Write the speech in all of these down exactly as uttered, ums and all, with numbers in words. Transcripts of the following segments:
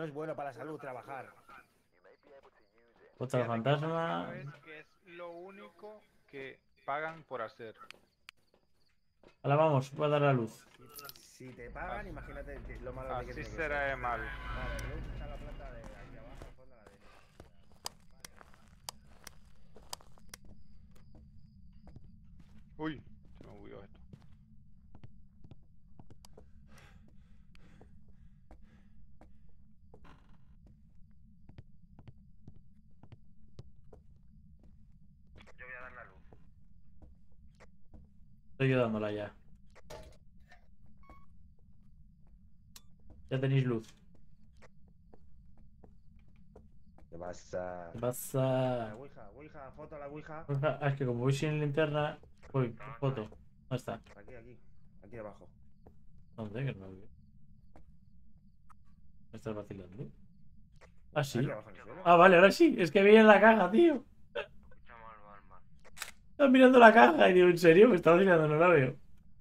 es bueno para la salud trabajar. Otra Fíjate que eso fantasma. es que es lo único que pagan por hacer. Ahora vamos, voy a dar la luz. Si te pagan, imagínate que- lo malo que Así tiene que será ser. de mal. Vale, Luz está en la planta de aquí abajo, al fondo de la derecha. Uy, se me movió esto. Yo voy a dar la luz. Estoy yo dándola ya. Ya tenéis luz. ¿Qué pasa? ¿Qué La pasa? Ouija, Ouija, foto a la Ouija. Ah, es que como voy sin linterna. Uy, foto. ¿Dónde está? Aquí, aquí. Aquí abajo. ¿Dónde? Que no lo veo. ¿Me estás vacilando? Ah, sí. Aquí abajo en el suelo. Ah, vale, ahora sí. Es que vi en la caja, tío. Escucha mal, mal, mal. Estaba mirando la caja y digo, ¿en serio? Me estaba vacilando, no la veo.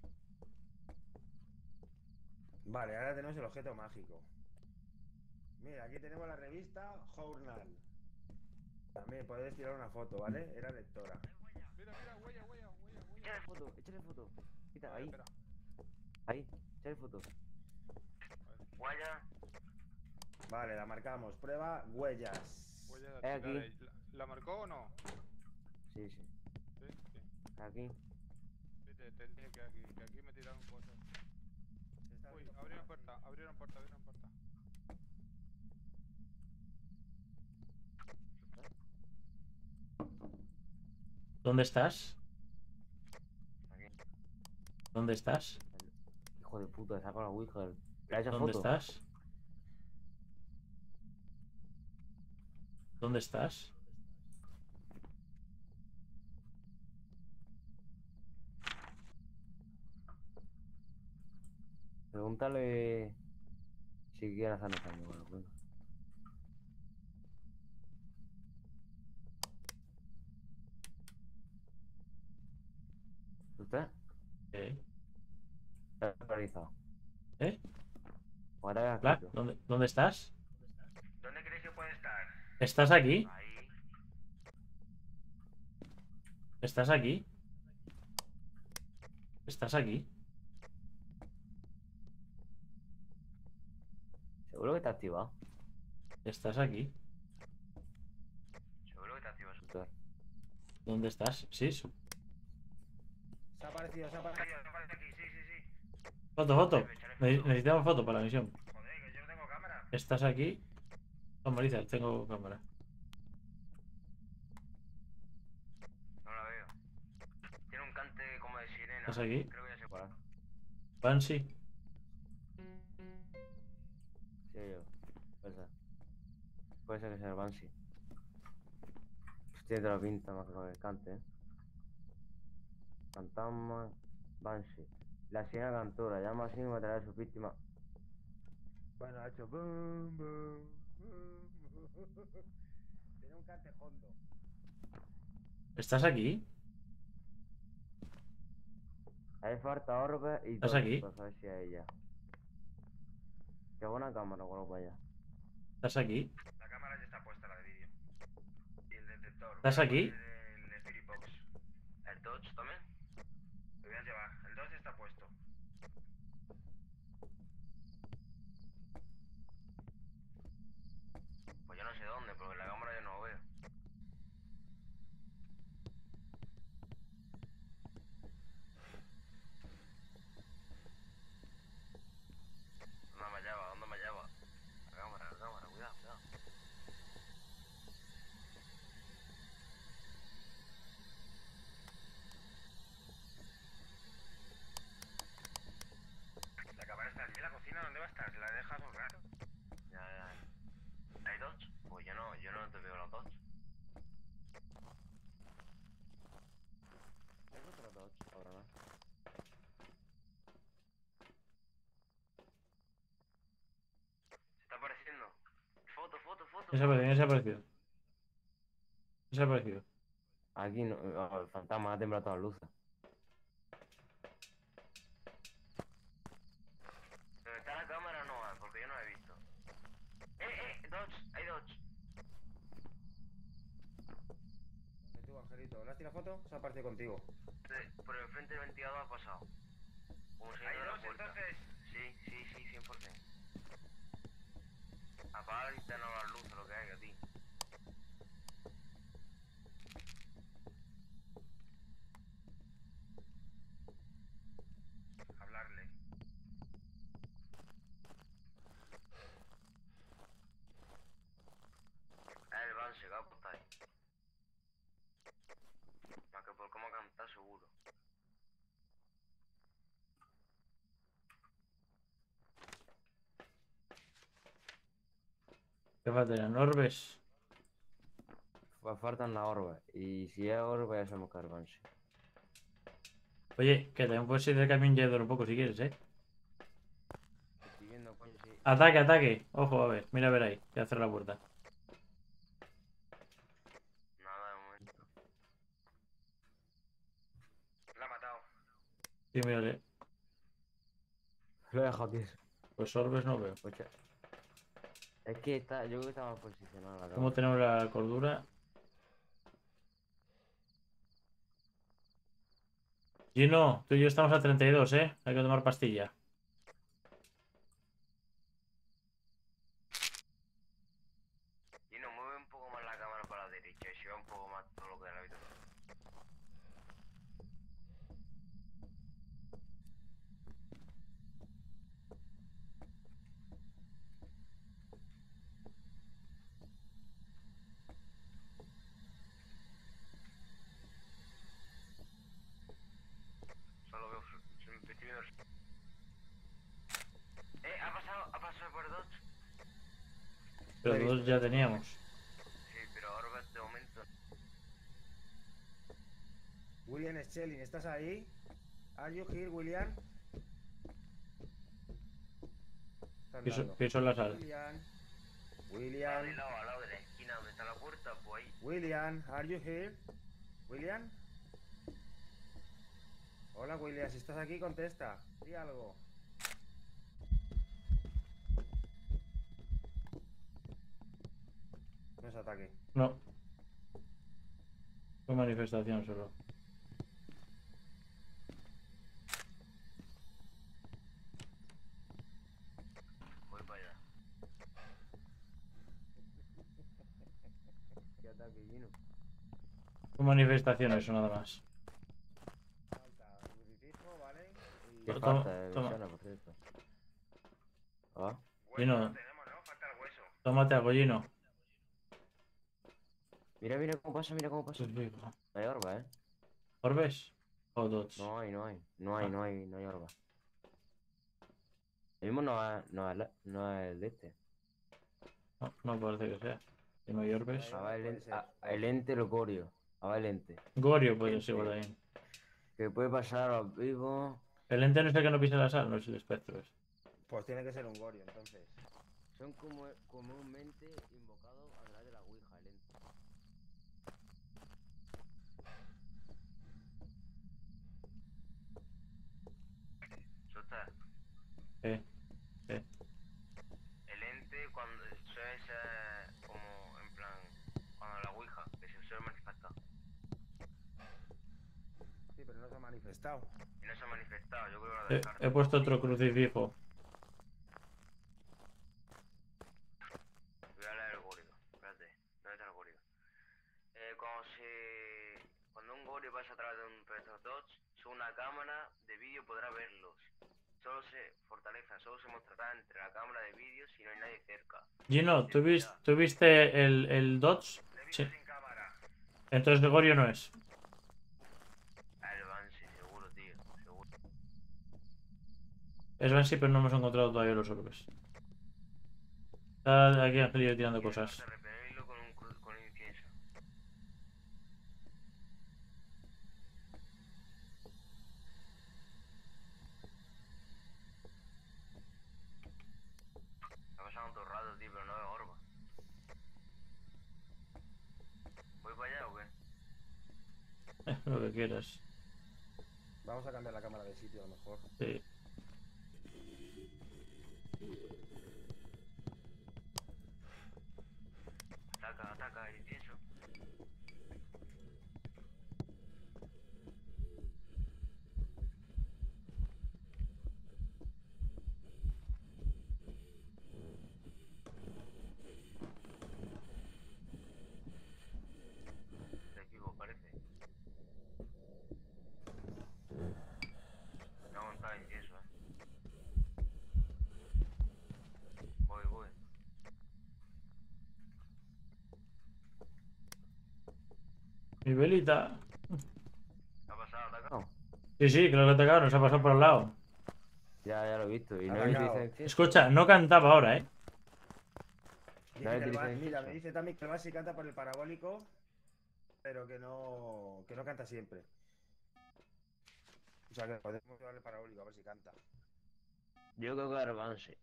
Vale, ahora tenemos el objeto mágico. Mira, aquí tenemos la revista Journal. También podéis tirar una foto, ¿vale? Era lectora. Mira, mira, huella, huella, huella, huella. Échale foto, échale foto. Quita, Vale, ahí, espera. ahí, échale foto. Huella. Vale, la marcamos. Prueba huellas. Huella Eh, dactilares. aquí. ¿La, la marcó o no? Sí, sí. Sí, sí. Aquí. Sí, te, te dije que aquí, que aquí me tiraron cosas. Uy, abrieron puerta, abrieron puerta, abrieron puerta. ¿Dónde estás? Aquí. ¿Dónde estás? Hijo de puta, saca la Ouija. Trae esa ¿Dónde foto. estás? ¿Dónde estás? Pregúntale si quiere hacernos daño con la Ouija. ¿Usted? ¿Eh? Está paralizado. ¿Eh? Ahora Hola, aquí. ¿Dónde, ¿Dónde estás? ¿Dónde crees que puede estar? ¿Estás aquí? Ahí. ¿Estás aquí? ¿Estás aquí? Seguro que está activado. ¿Estás aquí? Seguro que te activas. Doctor. ¿Dónde estás? Sí, su- Se ha aparecido, se ha aparecido, se ha aparecido aquí, sí, sí, sí. foto, foto. Echaré foto. Ne- Necesitamos foto para la misión. Joder, que yo no tengo cámara. ¿Estás aquí? Oh, Marisa, tengo cámara. No la veo. Tiene un cante como de sirena. ¿Estás aquí? Creo que ya sé cuál. Banshee. Sí, yo. Puede ser. Puede ser que sea el Banshee. Tiene toda la pinta más que con el cante, eh. Fantasma. Banshee. La sirena cantora. Llama así y matará a su víctima. Bueno, ha hecho boom, boom, boom. Tiene un cante hondo. ¿Estás aquí? Ahí falta orbe y ¿Estás dos. aquí? Para saber si es ella. Que buena cámara, con lo para allá. ¿Estás aquí? La cámara ya está puesta, la de vídeo. Y el detector. ¿Estás Voy a aquí? poner El Spirit Box. ¿El Dodge también? Lo voy a llevar. El Dodge está puesto. Pues yo no sé dónde, porque en la cámara yo no lo veo. ¿Dónde me lleva? ¿Dónde me lleva? La cámara, la cámara, cuidado, cuidado. La cámara está allí en la cocina, ¿dónde va a estar? La dejas un rato. Ya, ya. ¿Hay Dodge? Pues yo no, yo no te veo los Dodge. Es otro Dodge, ahora no. Se está apareciendo. Foto, foto, foto. ¿Quién se ha aparecido? ¿Quién se ha aparecido? ¿Quién se ha aparecido? Aquí no, oh, el fantasma ha temblado todas las luces. ¿Dónde está la cámara? No, porque yo no la he visto. ¡Eh, tú, Angelito. ¿Le has tirado foto? Se ha aparecido contigo. Sí, por enfrente del ventilador ha pasado. Como se ¿Hay abre la dos, puerta. entonces? Sí, sí, sí, cien por ciento. Apaga la linterna o la luz o lo que haya, tío. Hablarle. El van se va a apostar ahí. Más que por cómo cantar seguro. ¿Qué faltan? ¿Orbes? Fa- Faltan las orbes. Y si es orbe, ya somos carbanse. Oye, que también puedes ir del camión yendo un poco si quieres, ¿eh? Estoy viendo, coño, sí. Ataque, ataque. Ojo, a ver. Mira a ver ahí. Voy a cerrar la puerta. Nada de momento. La ha matado. Sí, mírale. Lo he dejado aquí. Pues orbes no veo. Ocha. Es que está, yo creo que está mal posicionada la ¿Cómo cámara. tenemos la cordura? Gino, tú y yo estamos a treinta y dos, ¿eh? Hay que tomar pastilla. Y no mueve un poco más la cámara para la derecha y se va un poco más todo lo que da la habitación. Solo veo. Se me estoy viendo. Eh, ha pasado, ha pasado por dos. Pero Lo he dos visto. ya teníamos. Sí, pero ahora de momento. William Schelling, ¿estás ahí? Are you here, William? Está Piso, andando. piso en la sala. William. Al William. lado, al lado de la esquina donde está la puerta, pues ahí. William, are you here? William. Hola, William. Si estás aquí, contesta. Di algo. No es ataque. No. Fue manifestación solo. Voy para allá. ¿Qué ataque, Gino? Fue manifestación eso nada más. Falta crucifijo, ¿vale? Y... ¿Qué Toma, falta de toma. visión, por cierto? ¿Ah? Hueso Gino. no tenemos, ¿no? Falta el hueso. Tómate algo, Gino. Mira, mira cómo pasa, mira cómo pasa. Crucifijo. No hay orba, ¿eh? ¿Orbes? O dots. No hay, no hay. No hay, Ah. no hay, no hay orba. El mismo no es, no es, la- no es el de este. No, no parece que sea. Si no hay orbes. Ah, Ahora el, puede ente- ser. a- el ente locorio. Ahora el ente. Gorio puede ser igual también. Que puede pasar a los vivos. El ente no es el que no pisa la sal, no es el espectro. Es. Pues tiene que ser un Gorio, entonces. Son como, comúnmente invocados a través de la Ouija, el ente. Suelta. Eh, eh. El ente cuando eso es eh, como en plan cuando la ouija que se suele manifestar Sí, pero no se ha manifestado. y no se ha manifestado, yo creo que lo He, descarto. he puesto otro crucifijo. Voy a leer el górido, espérate, ¿dónde está el górido? Eh, cuando se cuando un górido pasa a través de un proyector touch, sube una cámara de vídeo podrá verlos. Solo se fortaleza, solo se mostrará entre la cámara de vídeo si no hay nadie cerca. Gino, ¿tú, vis- tú viste el, el dots? Le he visto Sí. sin cámara. Entonces el Gorio no es. El Banshee, seguro, tío, seguro. Es Banshee, pero no hemos encontrado todavía los orbes. Está aquí Angelillo tirando Y cosas. aparte repelerlo con un cru- con incienso. Ha pasado todo el rato, tío, pero no veo orba. ¿Voy para allá o qué? Eh, lo que quieras. Vamos a cambiar la cámara de sitio a lo mejor. Sí. Ataca, ataca, el incienso. Mi velita. ¿Qué ha pasado? ¿Te ha atacado? Sí, sí, creo que te atacado, nos ha pasado por al lado. Ya, ya lo he visto. Y no Atacado. hay utilización incienso. Escucha, no cantaba ahora, ¿eh? Dice Nadie que el utiliza ba- incienso. mira, me dice también que el base canta por el parabólico, pero que no, que no canta siempre. O sea que podemos llevarle el parabólico a ver si canta. Yo creo que era Banshee.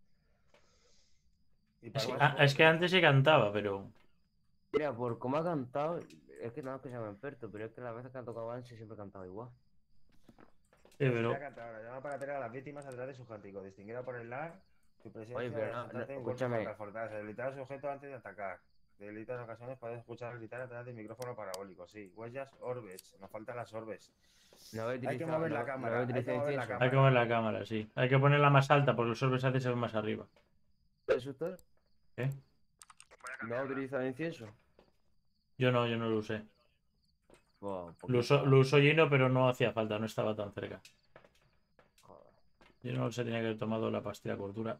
Y para Es, el que- base, ah, es que antes sí cantaba, pero... Mira, por cómo ha cantado, es que no es que sea un experto, pero es que las veces que han tocado Banshee siempre ha cantado igual. Sí, pero... Ya canta ahora. Llama para tener a las víctimas atrás de su cántico, distinguida por el lar, su presencia. Oye, pero el no, asaltante no, en golpes escúchame. contra el fortaleza. Debilitar a su objeto antes de atacar. Debilitar en ocasiones puedes escuchar gritar a través del micrófono parabólico. Sí, huellas, orbes. Nos faltan las orbes. No habéis Hay que utilizado- mover la no- no cámara, habéis hay que utilizado mover la incienso. cámara. Hay que mover la cámara, sí. Hay que ponerla más alta porque los orbes a veces se ven más arriba. ¿Eso usted? ¿Eh? ¿No ha utilizado incienso? Yo no, yo no lo usé. Buah, Lo usó, lo usó Gino, pero no hacía falta, no estaba tan cerca. Joder. Gino se tenía que haber tomado la pastilla cordura.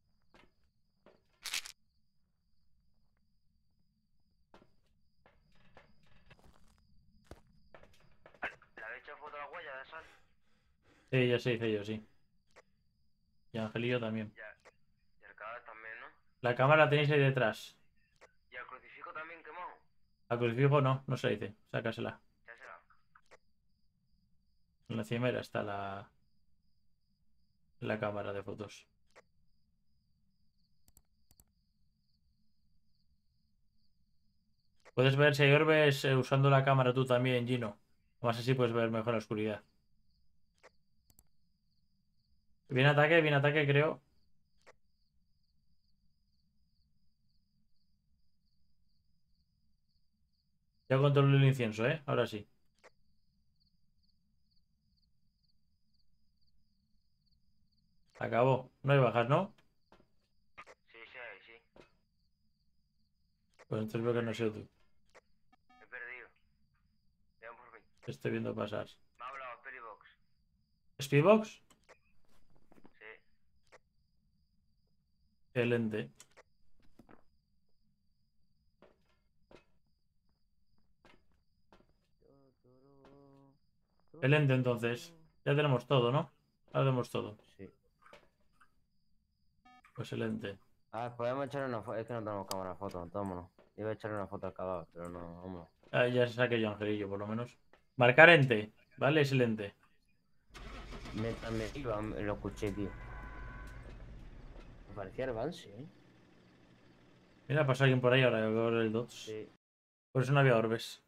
¿Le habéis hecho foto a la huella de sal? Sí, ya se hice yo, sí. Y Angelillo también. Ya. Y el cadáver también, ¿no? La cámara la tenéis ahí detrás. ¿Y el crucifijo también quemado? A crucifijo no, no se dice. Sácasela. Ya será. En la cimera está la... la cámara de fotos. Puedes ver si hay orbes eh, usando la cámara tú también, Gino. Más así puedes ver mejor la oscuridad. Viene ataque, viene ataque, creo. Ya controlo el incienso, ¿eh? Ahora sí. Acabó. No hay bajas, ¿no? Sí, sí, ahí, sí. Pues entonces veo que no has sido tú. He perdido. Vean por mí. Te estoy viendo pasar. Me ha hablado Peribox. ¿Speedbox? Sí. Excelente. Excelente, entonces. Ya tenemos todo, ¿no? Ya tenemos todo. Sí. Pues excelente. Ah, podemos echarle una foto. Es que no tenemos cámara de foto, vámonos. Iba a echarle una foto al cadáver, pero no, vámonos. Ah, ya se saqué yo, Angelillo, por lo menos. Marcar ente. Vale, excelente. Mientras me iba, me lo escuché, tío. Me parecía el Banshee, ¿eh? Mira, pasa alguien por ahí ahora que veo el dots. Sí. Por eso no había orbes.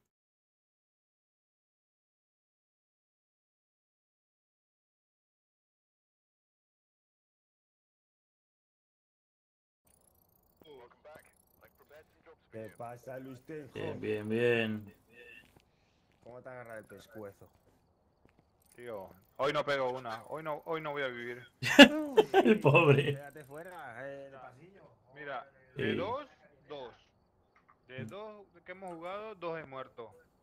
¿Qué pasa, Lustenjo? Bien, bien, bien. ¿Cómo te agarra el pescuezo? Tío, hoy no pego una. Hoy no, hoy no voy a vivir. El pobre. Quédate fuera, eh, del pasillo. Mira, de Sí. dos, dos. De dos que hemos jugado, dos he muerto.